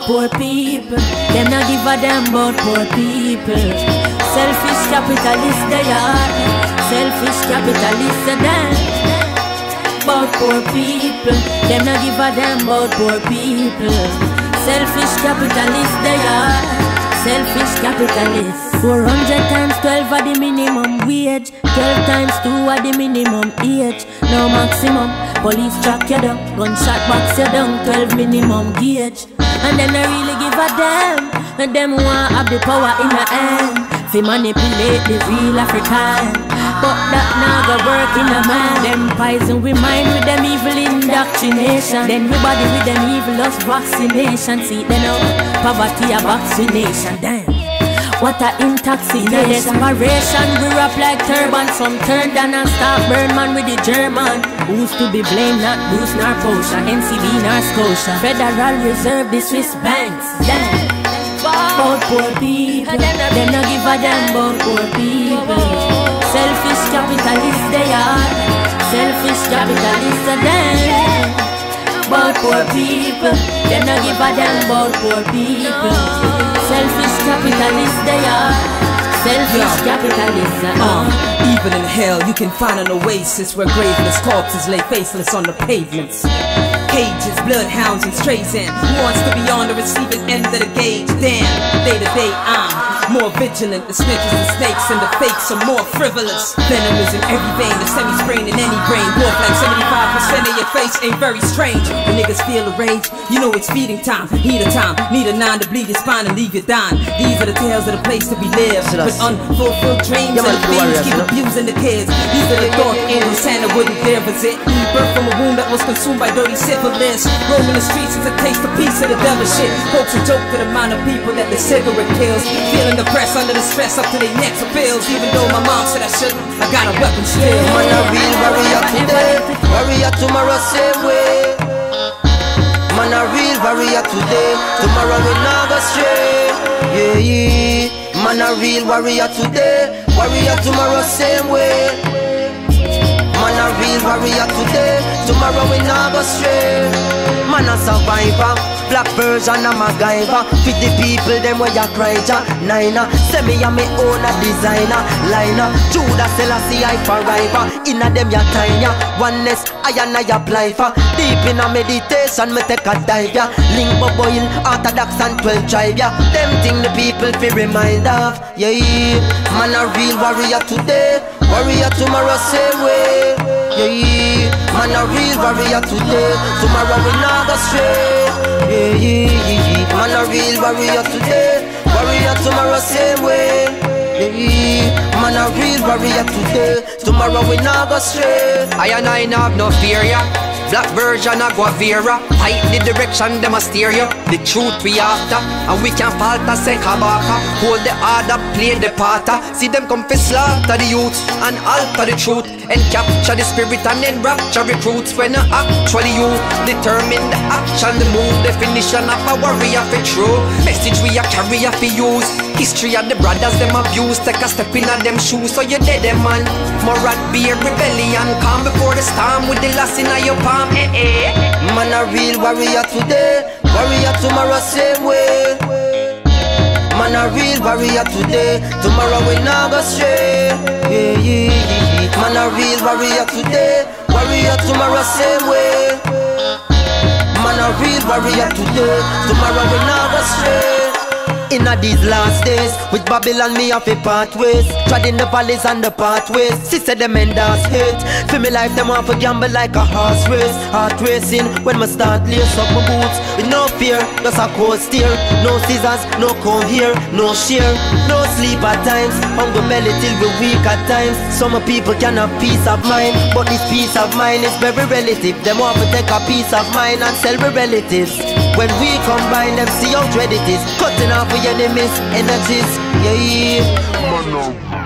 poor people. Them not give a damn about poor people. Selfish capitalists they are. Selfish capitalists are them. About poor people. Them not give a damn about poor people. Selfish capitalists they are. Selfish capitalists. 400 times 12 are the minimum wage. 12 times 2 are the minimum age. No maximum. Police track you down, gunshot box you down. 12 minimum gauge. And then they really give a damn. And them want have the power in their hand fi manipulate the real African. But that now go work in a man. Them poison we mind with them evil indoctrination. Then we body with them evil lost vaccination. See they know poverty a vaccination. Damn, what a intoxication. Desperation grew up like turban. Some turned down and start burn man with the German. Who's to be blamed? Not Bruce nor Porsche, NCB nor Scotia. Federal Reserve, the Swiss banks. Damn, about poor people. Them not give a damn about poor people. Selfish capitalists they are. Selfish capitalists are them. About poor people. Them not give a damn about poor people. Selfish capitalists they are. Selfish capitalists are. Even in hell you can find an oasis where graveless corpses lay faceless on the pavements. Cages, bloodhounds and strays in. Who wants to be on the receiving end of the gauge? Damn, day to day I'm more vigilant. The snitches and snakes and the fakes are more frivolous. Venom is in every vein, the semi-sprain in any brain. Wolf like 75% of your face ain't very strange. The niggas feel the rage, you know it's feeding time. Heat of time, need a 9 to bleed your spine and leave you dying. These are the tales of the place to be lived. With unfulfilled dreams and the fiends keep abusing the kids. These are the thought angels Santa wouldn't dare visit. Birth from a womb that was consumed by dirty syphilis. Roaming the streets is a taste, a piece of the devil shit. Folks will joke to the amount of people that the cigarette kills. Feeling the press under the stress up to their necks of bills. Even though my mom said I shouldn't, I got a weapon still. Man a real warrior today, warrior tomorrow same way. Man a real warrior today, tomorrow we not go stray. Yeah, yeah. Man a real warrior today, warrior tomorrow same way. Man a real warrior today, tomorrow we not go stray. Man a survivor, black version of MacGyver. Fit the people, them where you cry ja. Niner, say me a me own a designer. Liner, Judah Selassie I forever. Inna them ya tiny, oneness I and I apply for. Deep in a meditation, me take a dive ya. Link boil, orthodox and 12 tribe ya. Them thing the people fi remind of. Yeah, man a real warrior today, warrior tomorrow same way. Yeah, man a real warrior today, tomorrow we not go stray. Yeah, yeah, yeah. Man a real warrior today, warrior tomorrow same way. Yeah, man a real warrior today, tomorrow we not go stray. I and I have no fear ya. Black version of Guavera. Fight the direction, them a steer you. The truth we after, and we can't falter, say Kabaka. Hold the order, play the parter. See them come for slaughter the youths and alter the truth. And capture the spirit and then rapture recruits. When actually you determine the action, the move, definition of a warrior for true. Message we a carry for use. History of the brothers them abuse. Take a step in them shoes, so you dead them man. Morat be a rebellion. Calm before the storm with the loss in your palm. Man a real warrior today, warrior tomorrow same way. Man a real warrior today, tomorrow we not go stray. Yeah, yeah, yeah. Man a real warrior today, warrior tomorrow same way. Man a real warrior today, tomorrow we not go stray. Inna these last days, with Babylon me have a pathways. Treading the valleys and the pathways. Sister them and that's hate. Feel me life them want to gamble like a horse race. Heart racing when me start lace up my boots. With no fear, just a cold steer. No scissors, no comb here, no shear. No sleep at times, hunger belly till we weak at times. Some people can have peace of mind, but this peace of mind is very relative. Them want to take a piece of mind and sell with relatives. When we combine them, see how dread it is. Cutting off your enemies, energies, yeah.